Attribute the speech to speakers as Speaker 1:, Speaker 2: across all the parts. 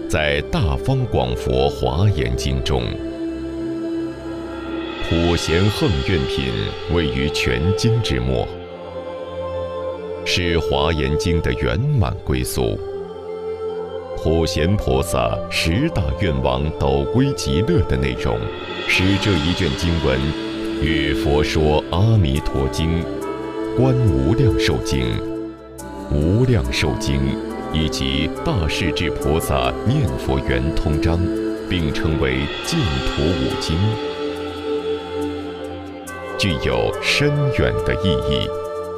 Speaker 1: 在《大方广佛华严经》中，普贤横愿品位于全经之末，是华严经的圆满归宿。普贤菩萨10大愿王斗归极乐的内容，使这一卷经文与《佛说阿弥陀经》、《观无量寿经》、《无量寿经》以及《大势至菩萨念佛圆通章》并称为净土5经，具有深远的意义。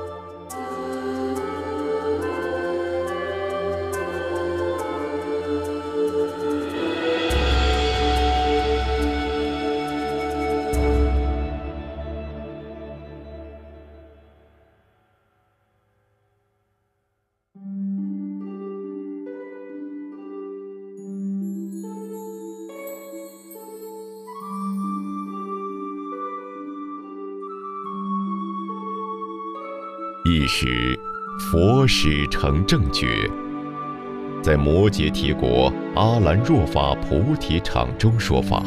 Speaker 1: 一时，佛使成正觉，在摩羯提国阿兰若法菩提场中说法。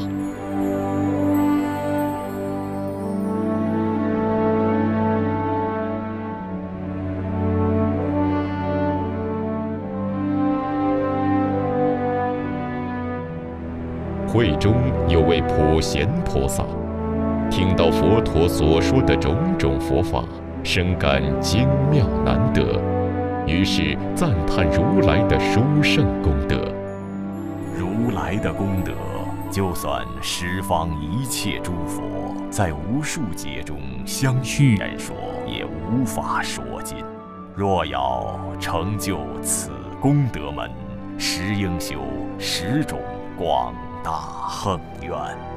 Speaker 1: 会中有位普贤菩萨，听到佛陀所说的种种佛法，深感精妙难得，于是赞叹如来的殊胜功德。
Speaker 2: 如来的功德，就算十方一切诸佛在无数劫中相续言说，也无法说尽。若要成就此功德门，实应修10种广大横愿。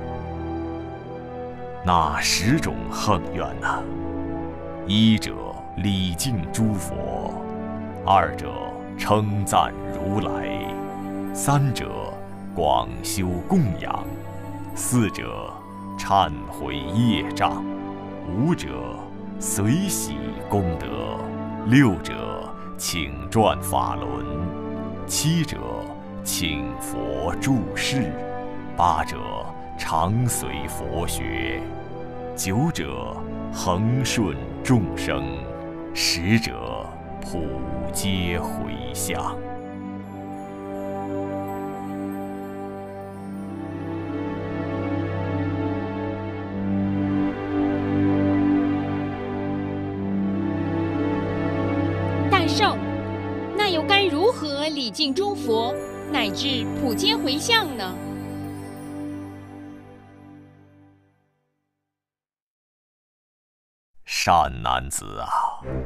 Speaker 2: 那10种横愿呢？一者礼敬诸佛，二者称赞如来，三者广修供养，四者忏悔业障，五者随喜功德，六者请转法轮，七者请佛住世，八者常随佛学，九者恒顺众生，10者普皆回向。
Speaker 3: 大圣，那又该如何礼敬诸佛，乃至普皆回向呢？
Speaker 2: 善男子啊，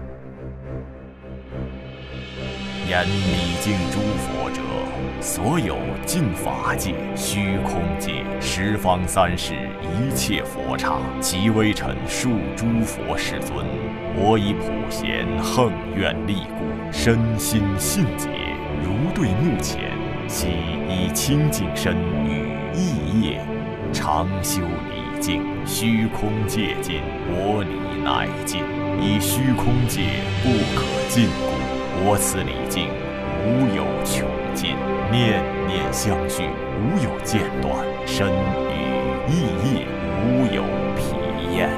Speaker 2: 言礼敬诸佛者，所有尽法界、虚空界、十方三世一切佛刹，即为陈述诸佛世尊。我以普贤横愿力故，身心信解，如对目前，悉以清净身与意业，常修礼敬，虚空界尽，我礼乃尽。以虚空界不可尽故，我此礼敬无有穷尽，念念相续，无有间断，身与意业无有疲厌。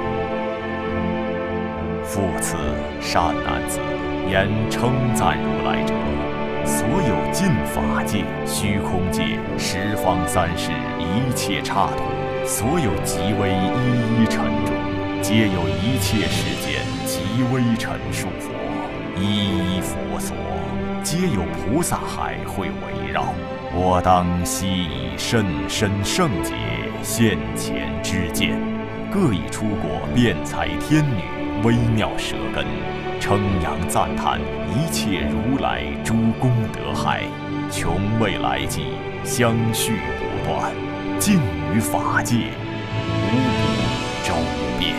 Speaker 2: 复次，善男子，言称赞如来者，所有尽法界、虚空界、十方三世一切刹土，所有极为一一尘中，皆有一切世间极微陈述佛，一一佛所，皆有菩萨海会围绕。我当悉以甚深圣洁现前知见，各以出国辩才天女微妙舌根，称扬赞叹一切如来诸功德海，穷未来际，相续不断，尽于法界，无不周遍。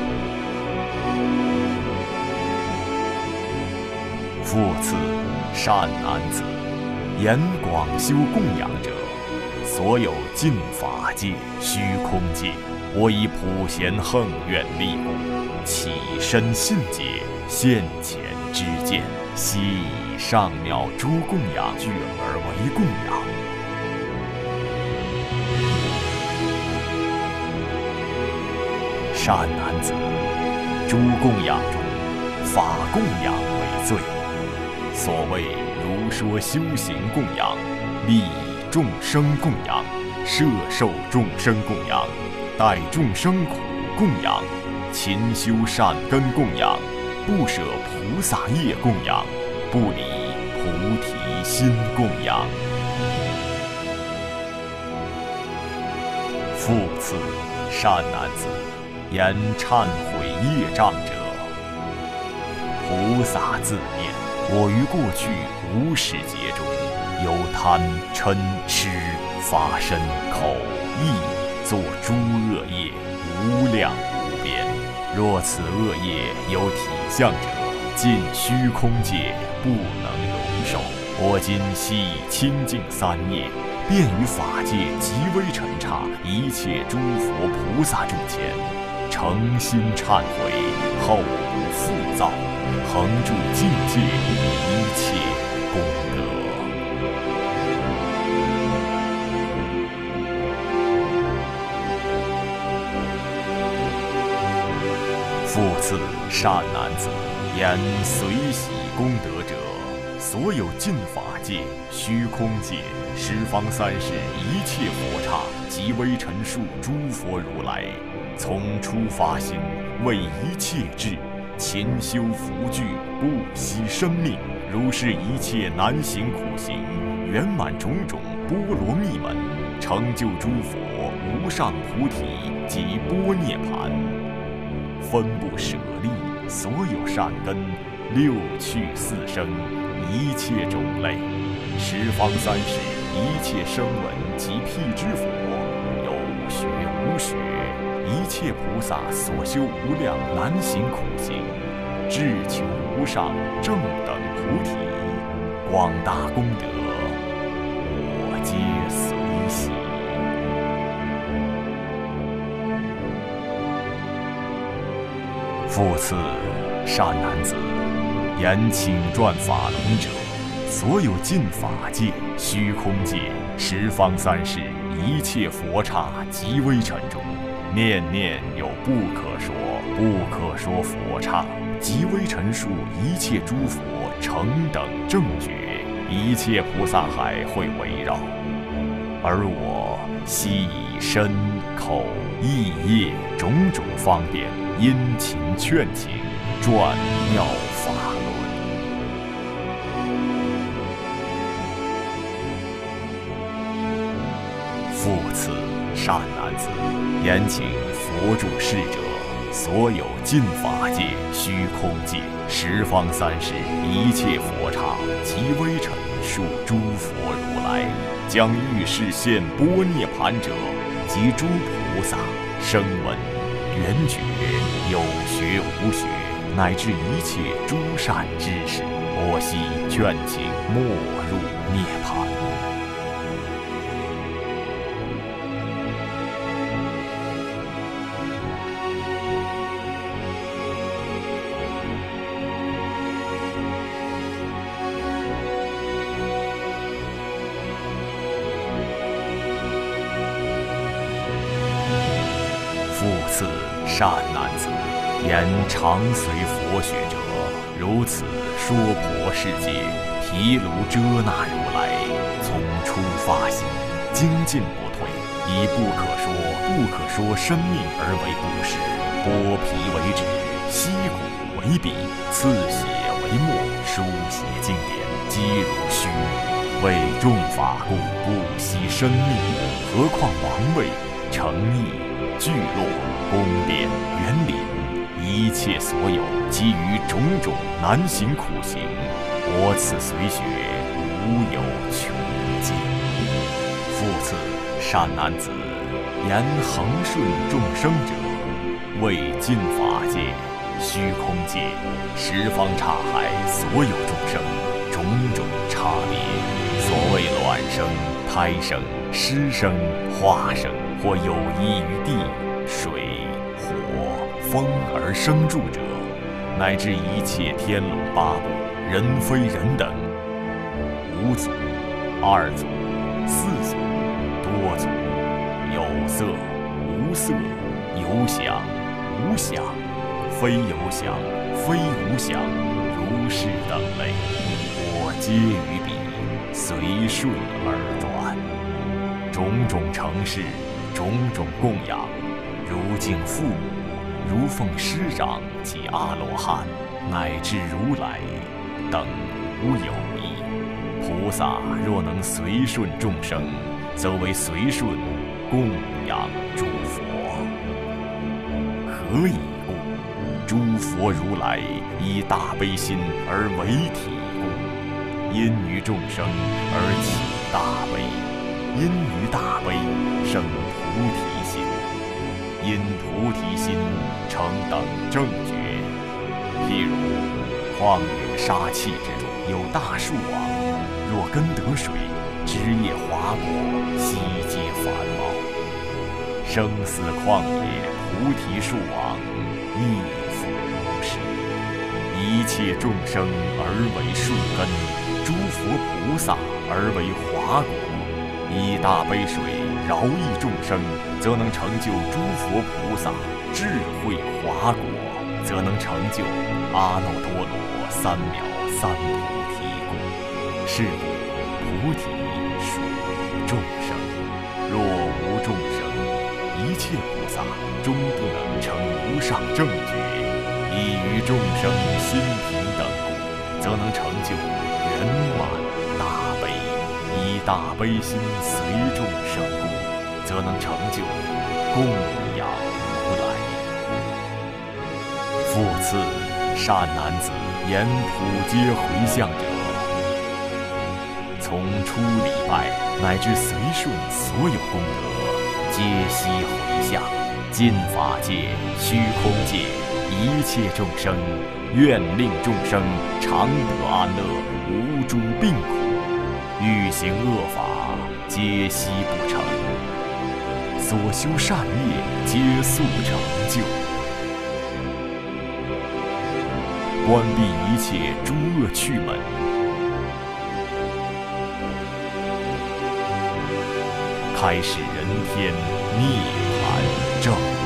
Speaker 2: 复次，善男子，言广修供养者，所有尽法界、虚空界，我以普贤横愿力故，起身信解，现前知见，悉以上妙诸供养具而为供养。 善男子，诸供养中，法供养为最。所谓如说修行供养、利益众生供养、摄受众生供养、待众生苦供养、勤修善根供养、不舍菩萨业供养、不离菩提心供养。复次，善男子，言忏悔业障者，菩萨自念：我于过去无始劫中，有贪嗔痴发身口意作诸恶业，无量无边。若此恶业有体相者，尽虚空界不能容受。我今悉以清净三业，便于法界极微尘刹一切诸佛菩萨众前，诚心忏悔，后无复造，恒住境界一切功德。复次，善男子，言随喜功德者，所有尽法界、虚空界、十方三世一切佛刹及微尘数诸佛如来，从初发心，为一切智，勤修福聚，不惜生命，如是一切难行苦行，圆满种种波罗蜜门，成就诸佛无上菩提及般涅盘。分不舍利所有善根，六趣四生，一切种类，十方三世一切声闻及辟支佛，有学无学，一切菩萨所修无量难行苦行，至求无上正等菩提，广大功德，我皆随喜。复次，善男子，言请转法轮者，所有尽法界、虚空界、十方三世一切佛刹及微尘中，念念有不可说佛刹及微尘数一切诸佛成等正觉，一切菩萨海会围绕，而我悉以身口意业种种方便，殷勤劝请，转妙法轮。复次，善男子，言请佛住世者，所有尽法界、虚空界、十方三世一切佛刹及微尘数诸佛如来，将欲示现般涅盘者，及诸菩萨、声闻、缘觉、有学无学，乃至一切诸善知识，我悉劝请没入涅盘。复次，善男子，言常随佛学者，如此说婆世界毗卢遮那如来，从初发心，精进不退，以不可说生命而为布施，剥皮为纸，析骨为笔，刺血为墨，书写经典，积如虚，为众法故，不惜生命，何况王位、诚意、聚落、宫殿、园林，一切所有基于种种难行苦行，我此随学，无有穷尽。复次，善男子，言恒顺众生者，为尽法界、虚空界、十方刹海所有众生种种差别，所谓卵生、胎生、湿生、化生，或有依于地、水、火、风而生住者，乃至一切天龙八部、人非人等，五祖、二祖、四祖、多祖，有色、无色、有想、 无想，非有想，非无想，如是等类，我皆于彼，随顺而转。种种成事，种种供养，如敬父母，如奉师长及阿罗汉，乃至如来，等无有异。菩萨若能随顺众生，则为随顺供养诸佛。何以故？诸佛如来以大悲心而为体故，因于众生而起大悲，因于大悲生菩提心，因菩提心成等正觉。譬如旷野沙碛之中，有大树王，若根得水，枝叶华果，悉皆繁茂。生死旷野菩提树王，亦复如是。一切众生而为树根，诸佛菩萨而为华果。以大悲水饶益众生，则能成就诸佛菩萨智慧华果，则能成就阿耨多罗三藐三菩提故。是故菩提属于众生，若无众生，一切菩萨终不能成无上正觉。以于众生心平等故，则能成就圆满大悲。以大悲心随众生故，则能成就供养如来。复次，善男子言普皆回向者，从初礼拜乃至随顺所有功德，皆悉回向。尽法界、虚空界一切众生，愿令众生常得安乐，无诸病苦。欲行恶法，皆悉不成；所修善业，皆速成就。关闭一切诸恶趣门，开始人天涅槃正路。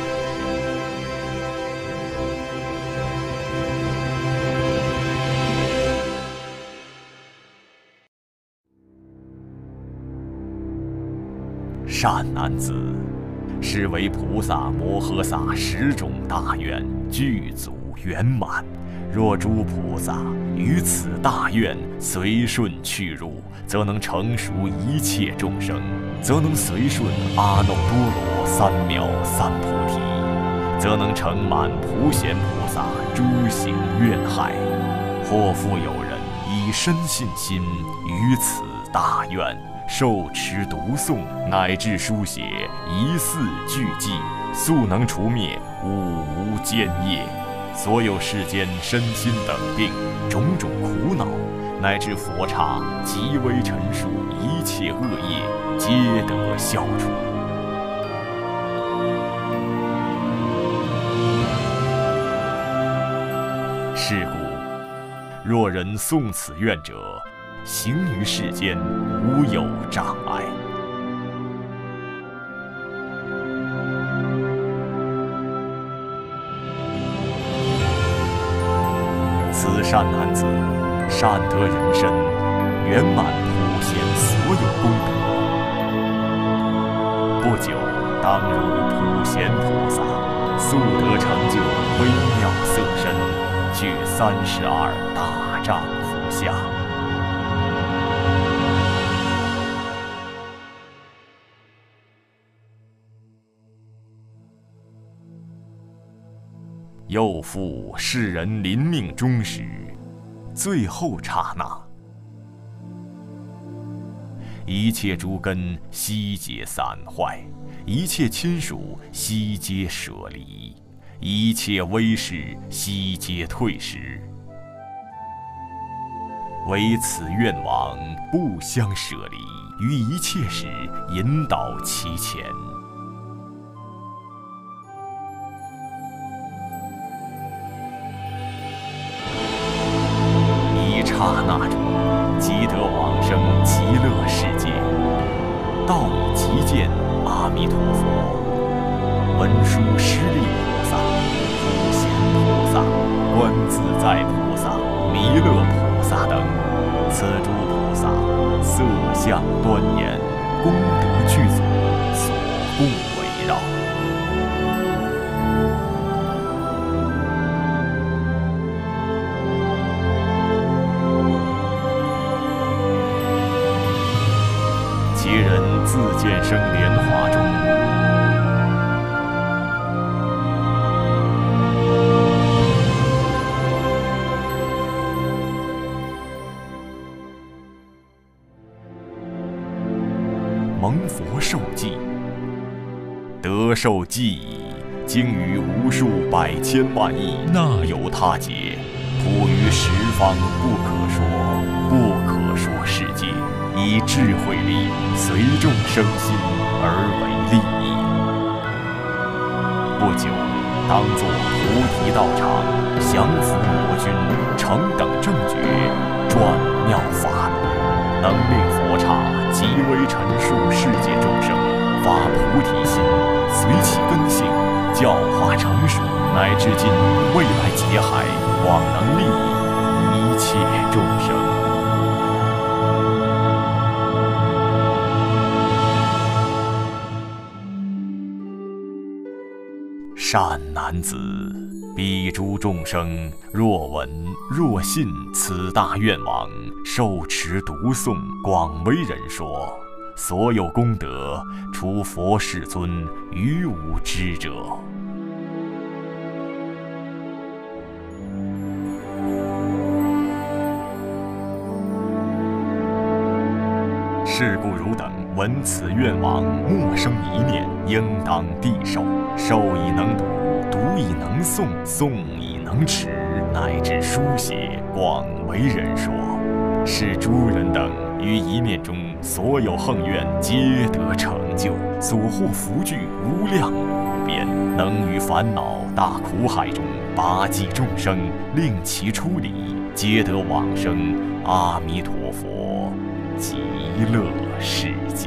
Speaker 2: 善男子，是为菩萨摩诃萨10种大愿具足圆满。若诸菩萨于此大愿随顺去入，则能成熟一切众生，则能随顺阿耨多罗三藐三菩提，则能成满普贤菩萨诸行愿害。或复有人以深信心于此大愿，受持读诵，乃至书写疑似俱记，速能除灭五无间业。所有世间身心等病、种种苦恼，乃至佛刹极微陈述一切恶业，皆得消除。是故，若人诵此愿者，行于世间无有障碍。此善男子，善得人身，圆满普贤所有功德。不久，当如普贤菩萨，速得成就微妙色身，具32大丈夫相。又复世人临命终时，最后刹那，一切诸根悉皆散坏，一切亲属悉皆舍离，一切威势悉皆退失。唯此愿王不相舍离，于一切时引导其前。刹那中，即得往生极乐世界，到已即见阿弥陀佛。文殊师利菩萨萨、观自在菩萨、弥勒菩萨等，此诸菩萨色相端严，功德具足，所共围绕。其人自见生莲华中，蒙佛受记，得受记矣，经于无数百千万亿那由他劫，普于十方不可说世界，以智慧力随众生心而为利益。不久，当作菩提道场，降伏魔君，成等正觉，转妙法门，能令佛刹极微陈述世界众生发菩提心，随其根性教化成熟，乃至尽未来劫海，广能利益一切众生。善男子，彼诸众生若闻若信此大愿望，受持读诵，广为人说，所有功德，除佛世尊于无知者。是故汝等闻此愿望，莫生一念，应当谛受。受以能读，读以能诵，诵以能持，乃至书写，广为人说。使诸人等于一念中所有横愿皆得成就，所获福聚无量无边，能于烦恼大苦海中拔济众生，令其出离，皆得往生阿弥陀佛极乐世界。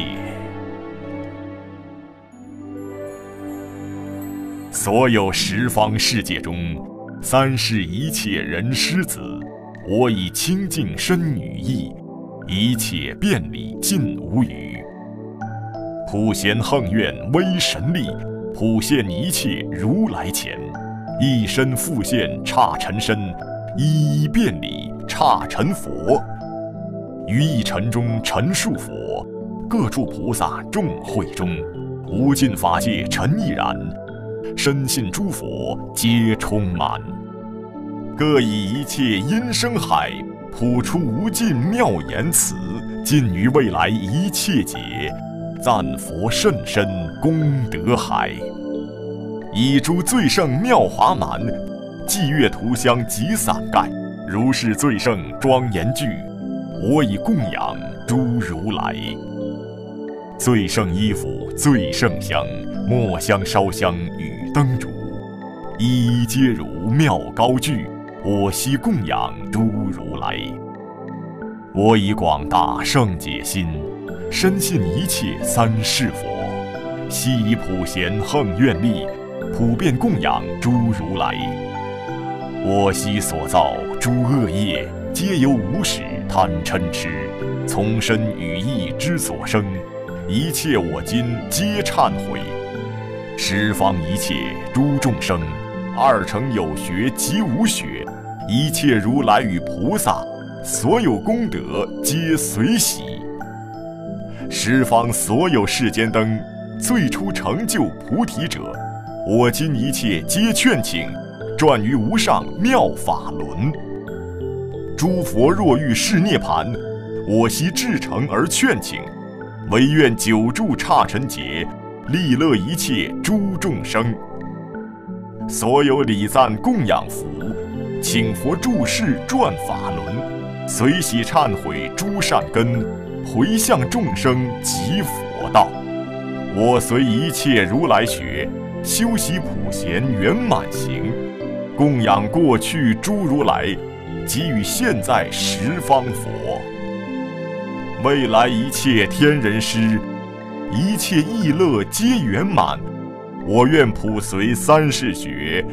Speaker 2: 所有十方世界中，三世一切人师子，我以清净身语意，一切遍礼尽无余。普贤横愿威神力，普现一切如来前，一身复现刹尘身，一一遍礼刹尘佛。于一尘中陈述佛，各处菩萨众会中，无尽法界尘亦然，深信诸佛皆充满。各以一切音声海，谱出无尽妙言辞，尽于未来一切劫，赞佛甚深功德海。以诸最胜妙华满，霁月涂香及伞盖，如是最胜庄严具，我以供养诸如来。最胜衣服，最胜香，末香烧香与灯烛，一一皆如妙高具，我悉供养诸如来。我以广大圣解心，深信一切三世佛，悉以普贤横愿力，普遍供养诸如来。我悉所造诸恶业，皆由无始贪嗔痴，从身语意之所生，一切我今皆忏悔。十方一切诸众生，二乘有学及无学，一切如来与菩萨，所有功德皆随喜。十方所有世间灯，最初成就菩提者，我今一切皆劝请，转于无上妙法轮。诸佛若欲示涅盘，我悉至诚而劝请，唯愿久住刹尘劫，利乐一切诸众生。所有礼赞供养福，请佛住世转法轮，随喜忏悔诸善根，回向众生即佛道。我随一切如来学，修习普贤圆满行，供养过去诸如来，给予现在十方佛。未来一切天人师，一切意乐皆圆满。我愿普随三世学，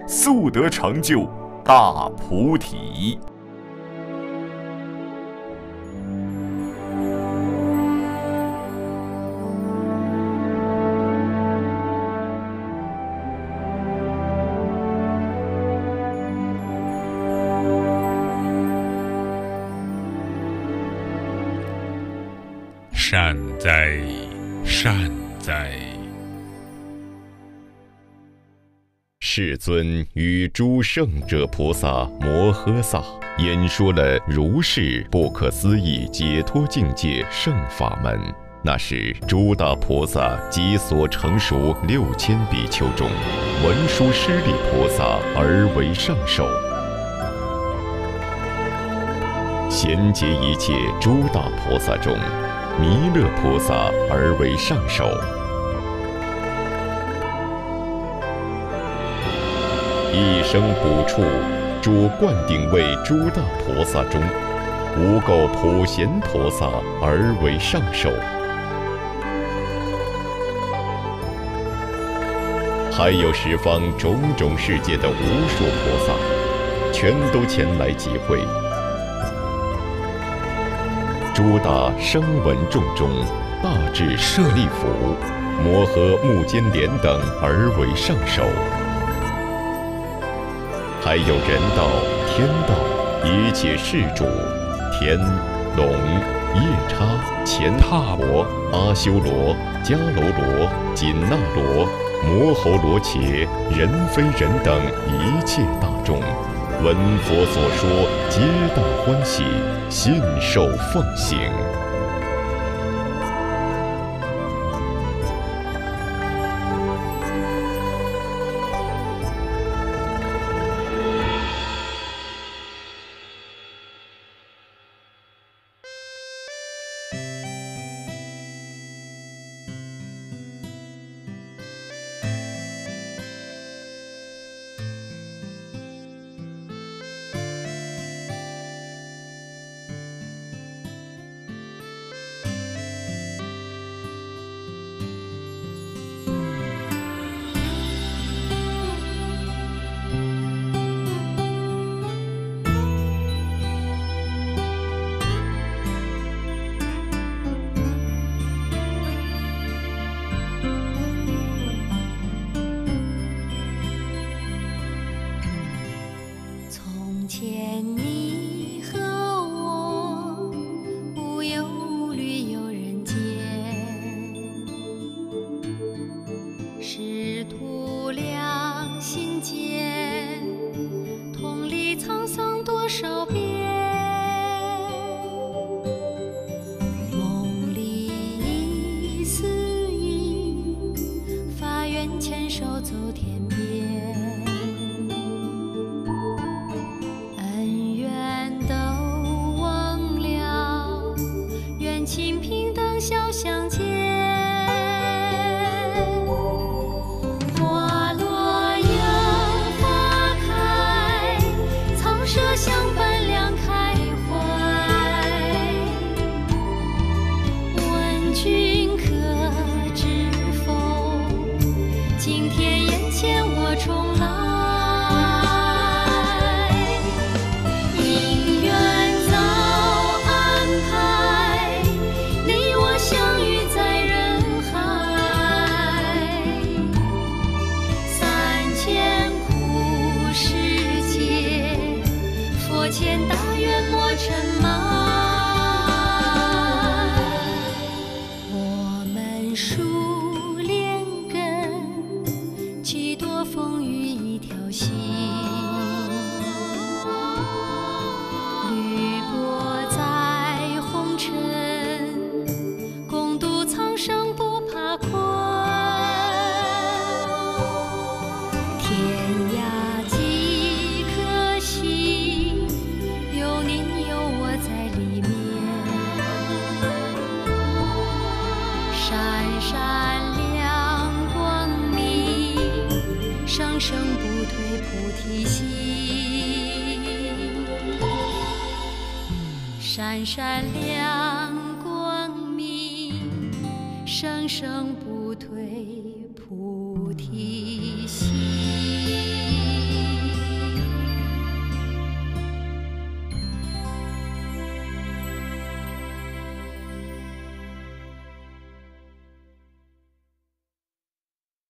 Speaker 2: 速得成就大菩提。
Speaker 4: 善哉，善哉！
Speaker 1: 世尊与诸圣者菩萨摩诃萨演说了如是不可思议解脱境界圣法门。那时，诸大菩萨及所成熟6000比丘中，文殊师利菩萨而为上首。贤劫一切诸大菩萨中，弥勒菩萨而为上首。一生补处，主灌顶为诸大菩萨中，无垢普贤菩萨而为上首。还有十方种种世界的无数菩萨，全都前来集会。诸大声闻众中，大智舍利弗、摩诃目犍连等而为上首。还有人道、天道、一切世主、天、龙、夜叉、乾闼罗、阿修罗、迦楼罗、紧那罗、摩喉罗伽、人非人等一切大众，闻佛所说，皆大欢喜，信受奉行。
Speaker 5: 闪闪亮光明，生生不退菩提。